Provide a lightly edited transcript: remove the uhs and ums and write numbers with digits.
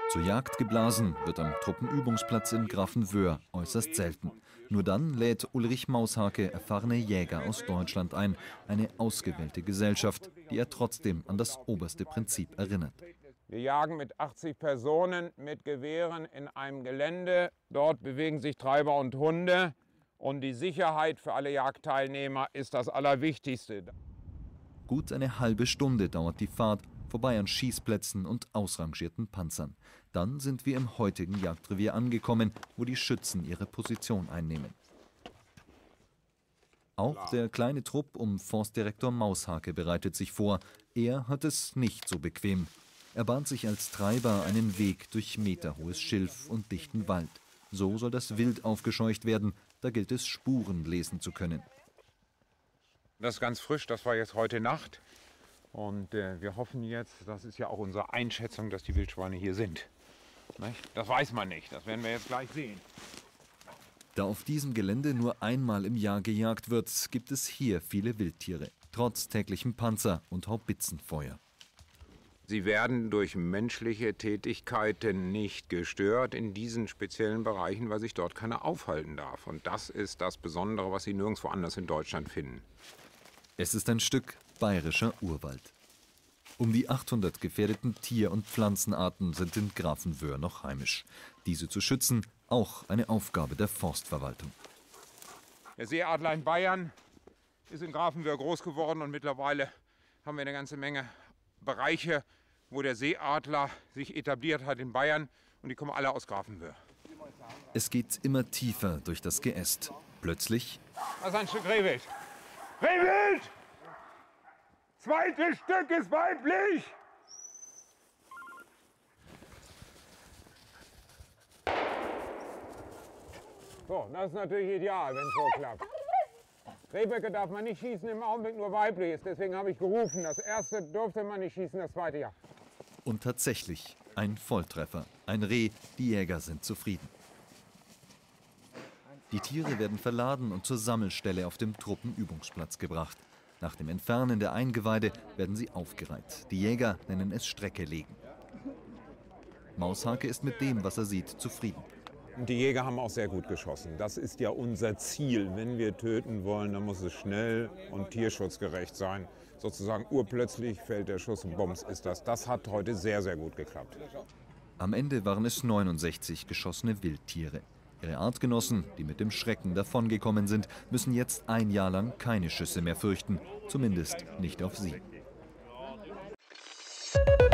Zur Jagd geblasen wird am Truppenübungsplatz in Grafenwöhr äußerst selten. Nur dann lädt Ulrich Maushake erfahrene Jäger aus Deutschland ein. Eine ausgewählte Gesellschaft, die er trotzdem an das oberste Prinzip erinnert. Wir jagen mit 80 Personen mit Gewehren in einem Gelände. Dort bewegen sich Treiber und Hunde. Und die Sicherheit für alle Jagdteilnehmer ist das Allerwichtigste. Gut eine halbe Stunde dauert die Fahrt, vorbei an Schießplätzen und ausrangierten Panzern. Dann sind wir im heutigen Jagdrevier angekommen, wo die Schützen ihre Position einnehmen. Auch der kleine Trupp um Forstdirektor Maushake bereitet sich vor. Er hat es nicht so bequem. Er bahnt sich als Treiber einen Weg durch meterhohes Schilf und dichten Wald. So soll das Wild aufgescheucht werden, da gilt es, Spuren lesen zu können. Das ist ganz frisch, das war jetzt heute Nacht. Und wir hoffen jetzt, das ist ja auch unsere Einschätzung, dass die Wildschweine hier sind. Nicht? Das weiß man nicht, das werden wir jetzt gleich sehen. Da auf diesem Gelände nur einmal im Jahr gejagt wird, gibt es hier viele Wildtiere, trotz täglichem Panzer- und Haubitzenfeuer. Sie werden durch menschliche Tätigkeiten nicht gestört in diesen speziellen Bereichen, weil sich dort keiner aufhalten darf. Und das ist das Besondere, was Sie nirgendwo anders in Deutschland finden. Es ist ein Stück bayerischer Urwald. Um die 800 gefährdeten Tier- und Pflanzenarten sind in Grafenwöhr noch heimisch. Diese zu schützen, auch eine Aufgabe der Forstverwaltung. Der Seeadler in Bayern ist in Grafenwöhr groß geworden und mittlerweile haben wir eine ganze Menge Bereiche, wo der Seeadler sich etabliert hat in Bayern, und die kommen alle aus Grafenwöhr. Es geht immer tiefer durch das Geäst. Plötzlich... Das ist ein Stück Rehwild. Rehwild! Zweites Stück ist weiblich! So, das ist natürlich ideal, wenn es so klappt. Rehböcke darf man nicht schießen, im Augenblick nur weibliches. Deswegen habe ich gerufen. Das erste durfte man nicht schießen, das zweite ja. Und tatsächlich ein Volltreffer. Ein Reh, die Jäger sind zufrieden. Die Tiere werden verladen und zur Sammelstelle auf dem Truppenübungsplatz gebracht. Nach dem Entfernen der Eingeweide werden sie aufgereiht. Die Jäger nennen es Strecke legen. Maushake ist mit dem, was er sieht, zufrieden. Die Jäger haben auch sehr gut geschossen. Das ist ja unser Ziel. Wenn wir töten wollen, dann muss es schnell und tierschutzgerecht sein. Sozusagen urplötzlich fällt der Schuss und bums ist das. Das hat heute sehr, sehr gut geklappt. Am Ende waren es 69 geschossene Wildtiere. Ihre Artgenossen, die mit dem Schrecken davongekommen sind, müssen jetzt ein Jahr lang keine Schüsse mehr fürchten. Zumindest nicht auf sie.